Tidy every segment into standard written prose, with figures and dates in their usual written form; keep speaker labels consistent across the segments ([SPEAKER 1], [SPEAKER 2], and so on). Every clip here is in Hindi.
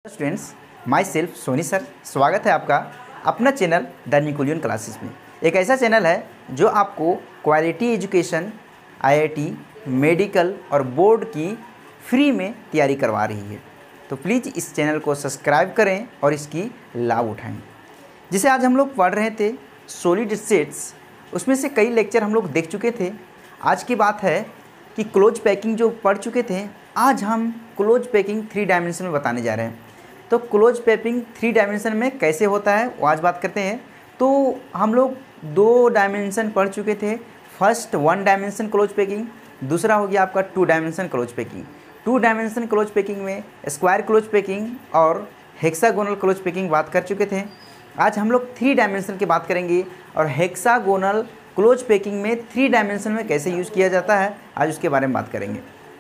[SPEAKER 1] Students, myself Soni sir, स्वागत है आपका अपना चैनल द निकोलियन क्लासेस में। एक ऐसा चैनल है जो आपको क्वालिटी एजुकेशन, आईआईटी, मेडिकल और बोर्ड की फ्री में तैयारी करवा रही है। तो प्लीज़ इस चैनल को सब्सक्राइब करें और इसकी लाभ उठाएं। जिसे आज हम लोग पढ़ रहे थे सॉलिड स्टेट्स, उसमें से कई लेक्चर हम लोग देख चुके थे। आज की बात है कि क्लोज पैकिंग जो पढ़ चुके थे, आज हम क्लोज पैकिंग 3 डायमेंशन में बताने जा रहे हैं। तो क्लोज पैकिंग 3 डायमेंशन में कैसे होता है वो आज बात करते हैं। तो हम लोग 2 डायमेंशन पढ़ चुके थे। फर्स्ट 1 डायमेंशन क्लोज पैकिंग, दूसरा हो गया आपका 2 dimension close packing. 2 dimension close packing में स्क्वायर क्लोज पैकिंग और हेक्सागोनल क्लोज पैकिंग बात कर चुके थे। आज हम लोग 3 डायमेंशन की बात करेंगे और हेक्सागोनल क्लोज पैकिंग में 3 डायमेंशन में कैसे यूज़ किया जाता है, आज उसके बारे में बात करेंगे।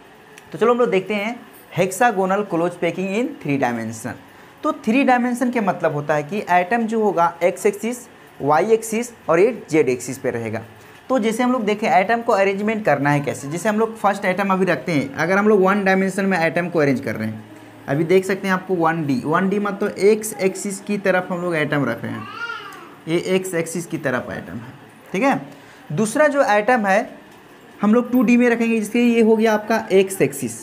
[SPEAKER 1] तो चलो हम लोग देखते हैं hexagonal close packing in 3 dimension. तो 3 डायमेंशन के मतलब होता है कि एटम जो होगा एक्स एक्सिस, वाई एक्सिस और ये जेड एक्सिस पे रहेगा। तो जैसे हम लोग देखें एटम को अरेंजमेंट करना है कैसे, जैसे हम लोग फर्स्ट एटम अभी रखते हैं। अगर हम लोग 1 डायमेंशन में एटम को अरेंज कर रहे हैं, अभी देख सकते हैं आपको 1D मतलब एक्स एक्सिस की तरफ हम लोग एटम रख रहे हैं। ये एक्स एक्सिस की तरफ एटम है, ठीक है। दूसरा जो एटम है हम लोग 2D में रखेंगे, जिसके ये हो गया आपका एक्स एक्सिस।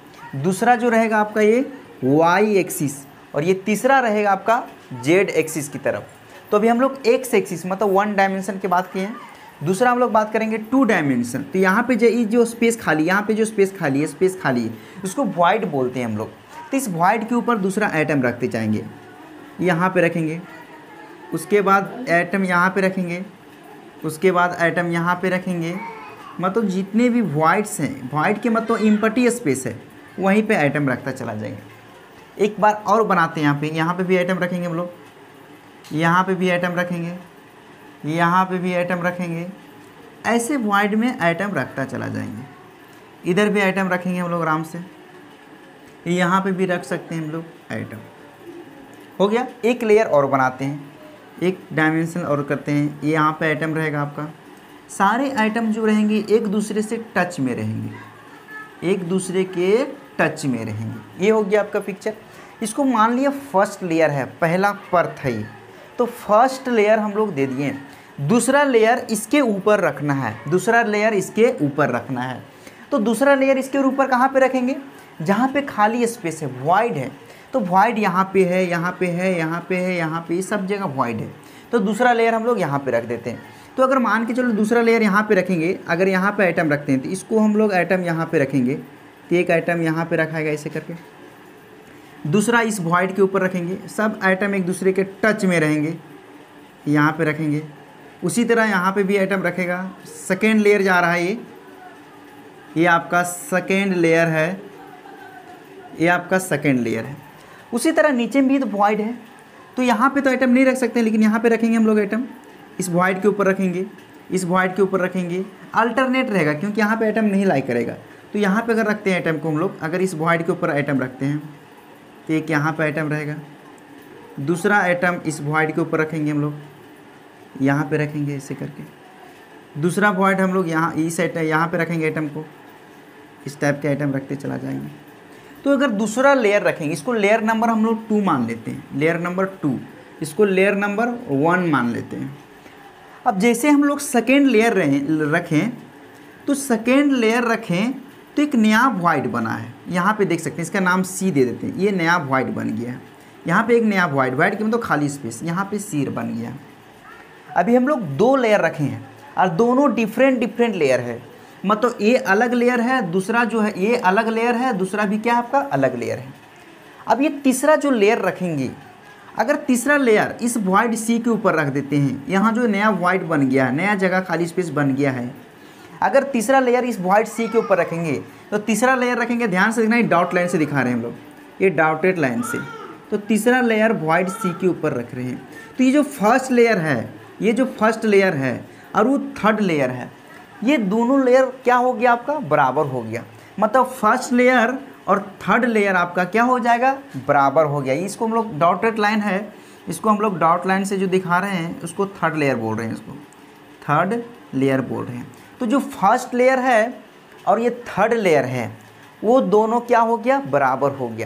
[SPEAKER 1] दूसरा जो रहेगा आपका ये वाई एक्सिस और ये तीसरा रहेगा आपका जेड एक्सिस की तरफ। तो अभी हम लोग एक्स एक्सिस मतलब 1 डायमेंशन की बात किए हैं। दूसरा हम लोग बात करेंगे 2 डायमेंशन। तो यहाँ पे जो स्पेस खाली, यहाँ पे जो स्पेस खाली है उसको वॉइड बोलते हैं हम लोग। तो इस वॉइड के ऊपर दूसरा एटम रखते जाएंगे, यहाँ पे रखेंगे, उसके बाद एटम यहाँ पे रखेंगे, उसके बाद एटम यहाँ पे रखेंगे। मतलब जितने भी वॉइड्स हैं, वॉइड के मतलब एम्प्टी स्पेस है, वहीं पे आइटम रखता चला जाएगा। एक बार और बनाते हैं, यहाँ पे भी आइटम रखेंगे हम लोग, यहाँ पे भी आइटम रखेंगे, यहाँ पे भी आइटम रखेंगे। ऐसे वॉइड में आइटम रखता चला जाएंगे। इधर भी आइटम रखेंगे हम लोग आराम से, यहाँ पे भी रख सकते हैं हम लोग आइटम। हो गया। एक लेयर और बनाते हैं, एक डायमेंशन और करते हैं। ये यहाँ पे आइटम रहेगा आपका। सारे आइटम जो रहेंगे एक दूसरे से टच में रहेंगे, एक दूसरे के टच में रहेंगे। ये हो गया आपका पिक्चर। इसको मान लिया फर्स्ट लेयर है, पहला परत है ये। तो फर्स्ट लेयर हम लोग दे दिए, दूसरा लेयर इसके ऊपर रखना है, दूसरा लेयर इसके ऊपर रखना है। तो दूसरा लेयर इसके ऊपर कहाँ पे रखेंगे, जहाँ पे खाली स्पेस है, वॉइड है। तो वॉइड यहाँ पे है, यहाँ पे है, यहाँ पे है, यहाँ पे, सब जगह वॉइड है। तो दूसरा लेयर हम लोग यहाँ पे रख देते हैं। तो अगर मान के चलो दूसरा लेयर यहाँ पे रखेंगे, अगर यहाँ पे आइटम रखते हैं तो इसको हम लोग आइटम यहाँ पे रखेंगे। तो एक आइटम यहाँ पे रखाएगा ऐसे करके, दूसरा इस वॉइड के ऊपर रखेंगे। सब आइटम एक दूसरे के टच में रहेंगे, यहाँ पे रखेंगे। उसी तरह यहाँ पे भी आइटम रखेगा। सेकेंड लेयर जा रहा है, ये आपका सेकेंड लेयर है, ये आपका सेकेंड लेयर है। उसी तरह नीचे में भी तो वॉइड है, तो यहाँ पे तो आइटम नहीं रख सकते, लेकिन यहाँ पे रखेंगे हम लोग आइटम। इस वॉइड के ऊपर रखेंगे, इस वॉइड के ऊपर रखेंगे। अल्टरनेट रहेगा क्योंकि यहाँ पे आइटम नहीं लाइक करेगा। तो यहाँ पे अगर रखते हैं आइटम को हम लोग, अगर इस वॉइड के ऊपर आइटम रखते हैं तो एक यहाँ पे आइटम रहेगा, दूसरा आइटम इस वॉइड के ऊपर रखेंगे हम लोग, यहाँ पे रखेंगे ऐसे करके। दूसरा वॉइड हम लोग यहाँ इस यहाँ पे रखेंगे आइटम को, इस टाइप के आइटम रखते चला जाएंगे। तो अगर दूसरा लेयर रखेंगे, इसको लेयर नंबर हम लोग 2 मान लेते हैं, लेयर नंबर 2, इसको लेयर नंबर 1 मान लेते हैं। अब जैसे हम लोग सेकेंड लेयर रखें, तो सेकेंड लेयर रखें तो एक नया वॉइड बना है, यहाँ पे देख सकते हैं, इसका नाम सी दे देते हैं। ये नया वॉइड बन गया है, यहाँ पे एक नया वॉइड के मतलब खाली स्पेस, यहाँ पे सी बन गया। अभी हम लोग 2 लेयर रखे हैं और दोनों डिफरेंट लेयर है। मतलब ये अलग लेयर है, दूसरा जो है ये अलग लेयर है, दूसरा भी क्या है आपका अलग लेयर है। अब ये तीसरा जो लेयर रखेंगे, अगर तीसरा लेयर इस वॉइड सी के ऊपर रख देते हैं, यहाँ जो नया वॉइड बन गया है, नया जगह खाली स्पेस बन गया है, अगर तीसरा लेयर इस वॉइड सी के ऊपर रखेंगे तो तीसरा लेयर रखेंगे, ध्यान से देखना, ये डॉट लाइन से दिखा रहे हैं हम लोग, ये डॉटेड लाइन से। तो तीसरा लेयर वॉइड सी के ऊपर रख रहे हैं। तो ये जो फर्स्ट लेयर है, ये जो फर्स्ट लेयर है और वो थर्ड लेयर है, ये दोनों लेयर क्या हो गया आपका बराबर हो गया। मतलब फर्स्ट लेयर और थर्ड लेयर आपका क्या हो जाएगा बराबर हो गया। इसको हम लोग डॉटेड लाइन है, इसको हम लोग डॉट लाइन से जो दिखा रहे हैं उसको थर्ड लेयर बोल रहे हैं, इसको थर्ड लेयर बोल रहे हैं। तो जो फर्स्ट लेयर है और ये थर्ड लेयर है, वो दोनों क्या हो गया बराबर हो गया।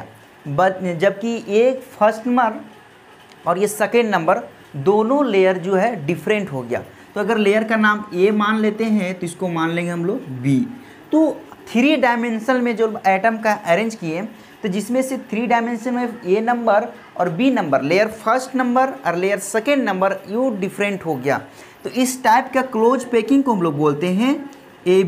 [SPEAKER 1] जबकि ये फर्स्ट नंबर और ये सेकेंड नंबर दोनों लेयर जो है डिफरेंट हो गया। तो अगर लेयर का नाम ए मान लेते हैं तो इसको मान लेंगे हम लोग बी। तो 3 डायमेंशन में जो एटम का अरेंज किए तो जिसमें से 3 डायमेंशन में ए नंबर और B number, layer first number और layer second number you different हो गया। तो इस टाइप का क्लोज पैकिंग को हम लोग बोलते हैं A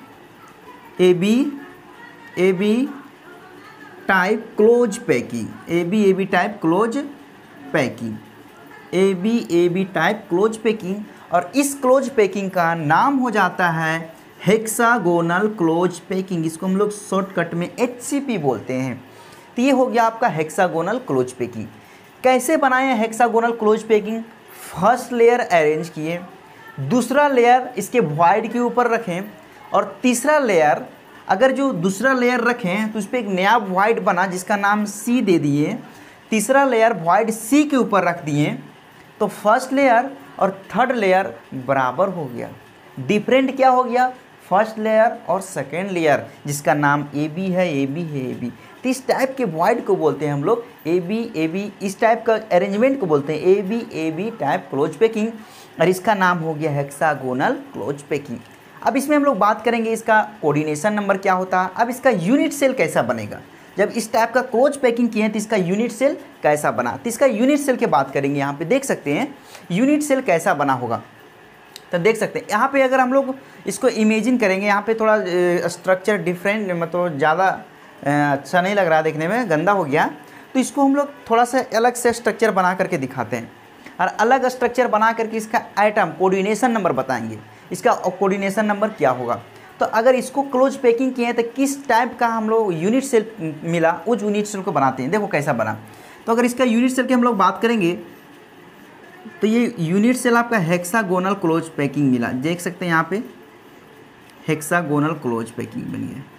[SPEAKER 1] B type close packing, A B type close packing, A B type close packing. और इस क्लोज पैकिंग का नाम हो जाता है हेक्सागोनल क्लोज पैकिंग। इसको हम लोग शॉर्टकट में HCP बोलते हैं। तो ये हो गया आपका हेक्सागोनल क्लोज पैकिंग। कैसे बनाए हैं hexagonal close packing? First layer arrange किए, दूसरा लेयर इसके वॉइड के ऊपर रखें, और तीसरा लेयर अगर जो दूसरा लेयर रखें तो उस पर एक नया वॉइड बना जिसका नाम C दे दिए, तीसरा लेयर वॉइड C के ऊपर रख दिए, तो फर्स्ट लेयर और थर्ड लेयर बराबर हो गया। डिफरेंट क्या हो गया? फर्स्ट लेयर और सेकेंड लेयर जिसका नाम ए बी है। तो इस टाइप के वॉइड को बोलते हैं हम लोग ए बी। इस टाइप का अरेंजमेंट को बोलते हैं A B type close packing, और इसका नाम हो गया हेक्सागोनल क्लोज पैकिंग। अब इसमें हम लोग बात करेंगे इसका कोऑर्डिनेशन नंबर क्या होता है। अब इसका यूनिट सेल कैसा बनेगा? जब इस टाइप का क्लोज पैकिंग किए हैं तो इसका यूनिट सेल कैसा बना, तो इसका यूनिट सेल की बात करेंगे। यहाँ पे देख सकते हैं यूनिट सेल कैसा बना होगा। तो देख सकते हैं यहाँ पे अगर हम लोग इसको इमेजिन करेंगे, यहाँ पे थोड़ा स्ट्रक्चर डिफरेंट, मतलब ज़्यादा अच्छा नहीं लग रहा देखने में, गंदा हो गया। तो इसको हम लोग थोड़ा सा अलग से स्ट्रक्चर बना करके दिखाते हैं, और अलग स्ट्रक्चर बना करके इसका आइटम कोऑर्डिनेशन नंबर बताएंगे, इसका कोऑर्डिनेशन नंबर क्या होगा। तो अगर इसको क्लोज पैकिंग किए हैं तो किस टाइप का हम लोग यूनिट सेल मिला, उस यूनिट सेल को बनाते हैं। देखो कैसा बना। तो अगर इसका यूनिट सेल की हम लोग बात करेंगे तो ये यूनिट सेल आपका हेक्सागोनल क्लोज पैकिंग मिला। देख सकते हैं यहाँ पे हेक्सागोनल क्लोज पैकिंग बनी है,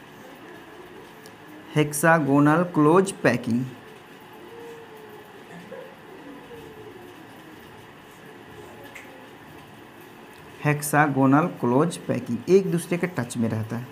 [SPEAKER 1] hexagonal close packing. Hexagonal close packing एक दूसरे के टच में रहता है।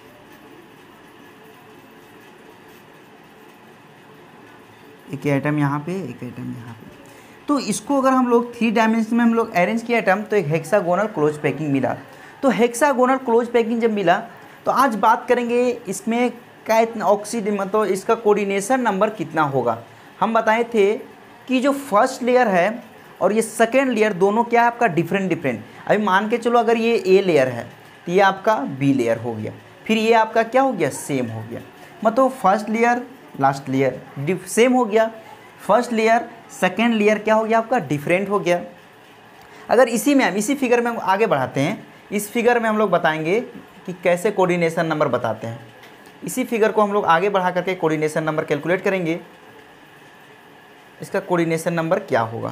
[SPEAKER 1] एक आइटम यहाँ पे, एक आइटम यहाँ पे। तो इसको अगर हम लोग 3 डायमेंशन में हम लोग अरेंज किया आइटम तो एक हेक्सागोनल क्लोज पैकिंग मिला। तो हेक्सागोनल क्लोज पैकिंग जब मिला तो आज बात करेंगे इसमें क्या ऑक्सीड, मतलब इसका कोऑर्डिनेशन नंबर कितना होगा। हम बताए थे कि जो फर्स्ट लेयर है और ये सेकेंड लेयर दोनों क्या है आपका डिफरेंट। अभी मान के चलो अगर ये ए लेयर है तो ये आपका बी लेयर हो गया, फिर ये आपका क्या हो गया, सेम हो गया। मतलब first layer last layer same हो गया, फर्स्ट लेयर सेकेंड लेयर क्या हो गया आपका, डिफरेंट हो गया। अगर इसी में हम इसी फिगर में हम आगे बढ़ाते हैं, इस फिगर में हम लोग बताएंगे कि कैसे कोऑर्डिनेशन नंबर बताते हैं। इसी फिगर को हम लोग आगे बढ़ा करके कोऑर्डिनेशन नंबर कैलकुलेट करेंगे, इसका कोऑर्डिनेशन नंबर क्या होगा।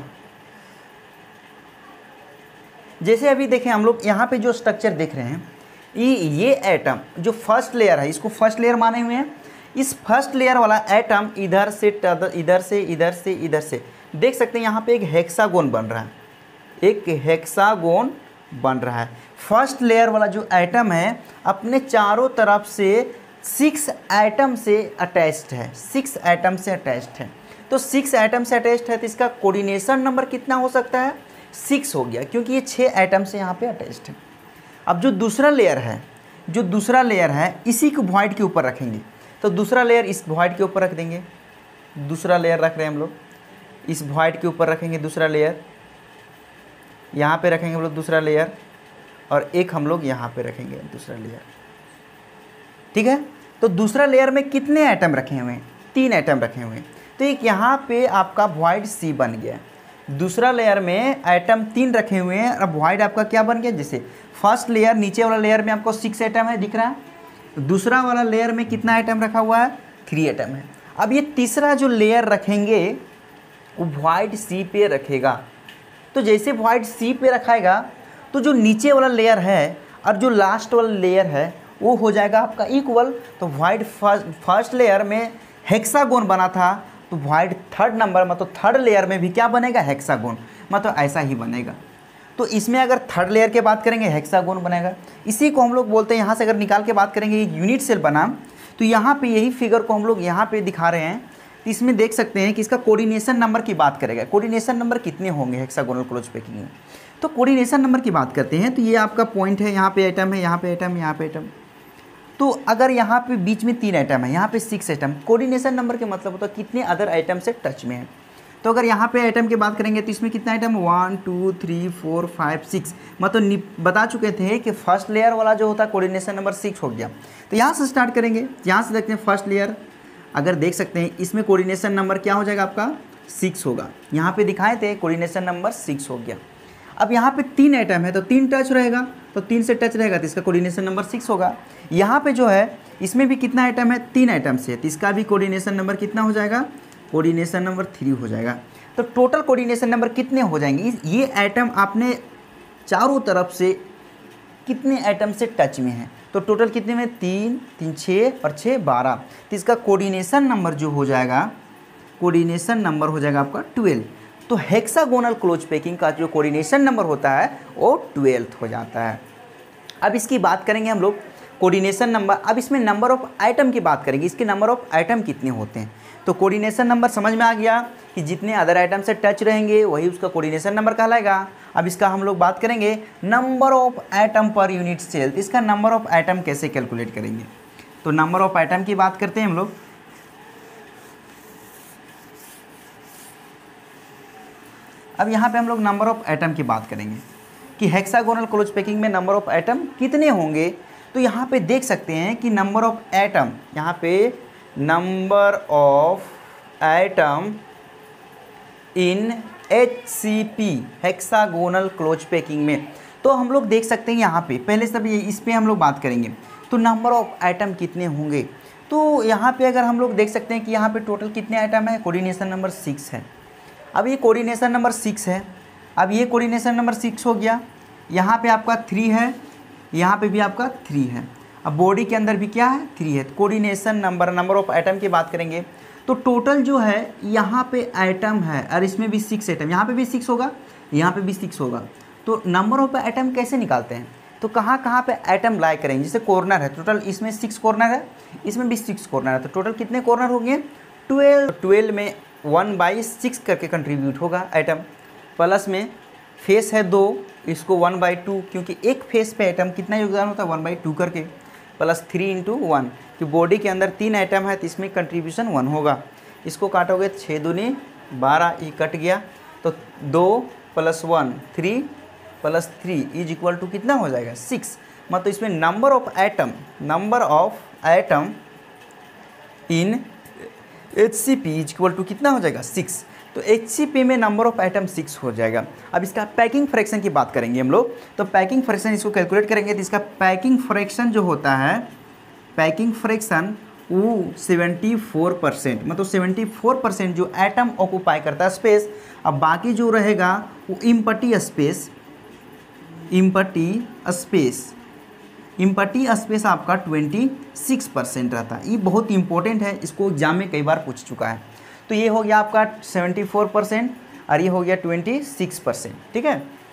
[SPEAKER 1] जैसे अभी देखें हम लोग यहाँ पे जो स्ट्रक्चर देख रहे हैं, ये एटम जो फर्स्ट लेयर है इसको फर्स्ट लेयर माने हुए हैं। इस फर्स्ट लेयर वाला एटम इधर से इधर से देख सकते हैं यहाँ पे एक हेक्सागोन बन रहा है, एक हेक्सागोन बन रहा है। फर्स्ट लेयर वाला जो एटम है अपने चारों तरफ से 6 एटम से अटैच्ड है, 6 एटम से अटैच्ड है। तो 6 एटम से अटैच्ड है तो इसका कोऑर्डिनेशन नंबर कितना हो सकता है, 6 हो गया, क्योंकि ये 6 एटम से यहाँ पे अटैच्ड है। अब जो दूसरा लेयर है इसी को वॉइड के ऊपर रखेंगे, तो दूसरा लेयर इस वॉइड के ऊपर रख देंगे, दूसरा लेयर रख रहे हैं हम लोग, इस वॉइड के ऊपर रखेंगे दूसरा लेयर, यहाँ पे रखेंगे हम लोग दूसरा लेयर, और एक हम लोग यहाँ पे रखेंगे दूसरा लेयर। ठीक है, तो दूसरा लेयर में कितने एटम रखे हुए हैं, 3 एटम रखे हुए हैं। तो एक यहाँ पे आपका वॉइड सी बन गया। दूसरा लेयर में एटम 3 रखे हुए हैं, अब वॉइड आपका क्या बन गया, जैसे फर्स्ट लेयर नीचे वाला लेयर में आपको 6 एटम है दिख रहा है, दूसरा वाला लेयर में कितना आइटम रखा हुआ है, 3 एटम है। अब ये तीसरा जो लेयर रखेंगे वो वॉइड सी पे रखेगा। तो जैसे वॉइड सी पे रखाएगा तो जो नीचे वाला लेयर है और जो लास्ट वाला लेयर है वो हो जाएगा आपका इक्वल। तो वॉइड फर्स्ट लेयर में हेक्सागोन बना था, तो वॉइड थर्ड नंबर मतलब थर्ड लेयर में भी क्या बनेगा, हेक्सागोन, मतलब ऐसा ही बनेगा। तो इसमें अगर थर्ड लेयर के बात करेंगे हेक्सागोन बनेगा। इसी को हम लोग बोलते हैं, यहाँ से अगर निकाल के बात करेंगे यूनिट सेल बना, तो यहाँ पे यही फिगर को हम लोग यहाँ पे दिखा रहे हैं तो इसमें देख सकते हैं कि इसका कोऑर्डिनेशन नंबर की बात करेगा। कोऑर्डिनेशन नंबर कितने होंगे हेक्सागोनल क्लोज पैकिंग में, तो कोऑर्डिनेशन नंबर की बात करते हैं। तो ये आपका पॉइंट है, यहाँ पे आइटम है, यहाँ पे आइटम, यहाँ पे आइटम। तो अगर यहाँ पे बीच में 3 आइटम है, यहाँ पे 6 आइटम, कोऑर्डिनेशन नंबर के मतलब होता है कितने अदर आइटम से टच में है। तो अगर यहाँ पे आइटम की बात करेंगे तो इसमें कितना आइटम, 1 2 3 4 5 6, मतलब बता चुके थे कि फर्स्ट लेयर वाला जो होता है कोऑर्डिनेशन नंबर 6 हो गया। तो यहाँ से स्टार्ट करेंगे, यहाँ से देखते हैं फर्स्ट लेयर, अगर देख सकते हैं इसमें कोऑर्डिनेशन नंबर क्या हो जाएगा आपका 6 होगा। यहाँ पे दिखाए थे कोऑर्डिनेशन नंबर 6 हो गया। अब यहाँ पे 3 आइटम है तो 3 टच रहेगा, तो 3 से टच रहेगा तो इसका कोऑर्डिनेशन नंबर 6 होगा। यहाँ पे जो है इसमें भी कितना आइटम है, 3 आइटम से, तो इसका भी कोऑर्डिनेशन नंबर कितना हो जाएगा, कोऑर्डिनेशन नंबर 3 हो जाएगा। तो टोटल कोऑर्डिनेशन नंबर कितने हो जाएंगे, ये आइटम आपने चारों तरफ से कितने आइटम से टच में है, तो टोटल कितने में, 3 3 6 और 6 12, तो इसका कोऑर्डिनेशन नंबर जो हो जाएगा, कोऑर्डिनेशन नंबर हो जाएगा आपका 12। तो हेक्सागोनल क्लोज पैकिंग का जो कोऑर्डिनेशन नंबर होता है वो 12 हो जाता है। अब इसकी बात करेंगे हम लोग कोऑर्डिनेशन नंबर। अब इसमें नंबर ऑफ आइटम की बात करेंगे, इसके नंबर ऑफ आइटम कितने होते हैं। तो कोऑर्डिनेशन नंबर समझ में आ गया कि जितने अदर आइटम से टच रहेंगे वही उसका कोऑर्डिनेशन नंबर कहलाएगा। अब इसका हम लोग बात करेंगे number of item per unit cell. इसका नंबर ऑफ आइटम कैसे कैलकुलेट करेंगे, तो नंबर ऑफ आइटम की बात करते हैं हम लोग। अब यहाँ पे हम लोग नंबर ऑफ आइटम की बात करेंगे कि हेक्सागोनल क्लोज पैकिंग में नंबर ऑफ आइटम कितने होंगे। तो यहाँ पे देख सकते हैं कि नंबर ऑफ आइटम, यहाँ पे number of item in HCP hexagonal close packing में, तो हम लोग देख सकते हैं यहाँ पे पहले सब ये इस पे हम लोग बात करेंगे। तो नंबर ऑफ आइटम कितने होंगे, तो यहाँ पे अगर हम लोग देख सकते हैं कि यहाँ पे टोटल कितने आइटम है, कोऑर्डिनेशन नंबर 6 है। अब ये कोऑर्डिनेशन नंबर 6 है, अब ये कोऑर्डिनेशन नंबर 6 हो गया, यहाँ पे आपका 3 है, यहाँ पे भी आपका 3 है, अब बॉडी के अंदर भी क्या है 3 है। तो coordination number, number of item की बात करेंगे तो टोटल जो है यहाँ पे आइटम है और इसमें भी 6 आइटम, यहाँ पे भी 6 होगा, यहाँ पे भी 6 होगा। तो नंबर ऑफ आइटम कैसे निकालते हैं, तो कहाँ कहाँ पे आइटम लाई करेंगे। जैसे कॉर्नर है, टोटल इसमें 6 कॉर्नर है, इसमें भी 6 कॉर्नर है, तो टोटल कितने कॉर्नर हो गए 12। 12 में 1/6 करके कंट्रीब्यूट होगा आइटम, प्लस में फेस है 2, इसको 1/2, क्योंकि एक फेस पे आइटम कितना योगदान होता है 1/2 करके, प्लस 3 × 1, कि बॉडी के अंदर 3 आइटम है तो इसमें कंट्रीब्यूशन 1 होगा। इसको काटोगे 6 दूनी 12, ये कट गया, तो 2 + 1 3 + 3 इज इक्वल टू कितना हो जाएगा 6। मतलब इसमें number of item, number of item in HCP is equal to कितना हो जाएगा 6। तो HCP में नंबर ऑफ आइटम 6 हो जाएगा। अब इसका पैकिंग फ्रैक्शन की बात करेंगे हम लोग, तो पैकिंग फ्रैक्शन इसको कैलकुलेट करेंगे तो इसका पैकिंग फ्रैक्शन जो होता है, पैकिंग फ्रैक्शन वो 74%, मतलब 74% जो एटम ऑक्यूपाई करता है स्पेस। अब बाकी जो रहेगा वो इम्पटी स्पेस, इम्पटी स्पेस आपका 26% रहता है। ये बहुत इंपॉर्टेंट है, इसको एग्जाम में कई बार पूछ चुका है। तो ये हो गया आपका 74% और ये हो गया 26%, ठीक है।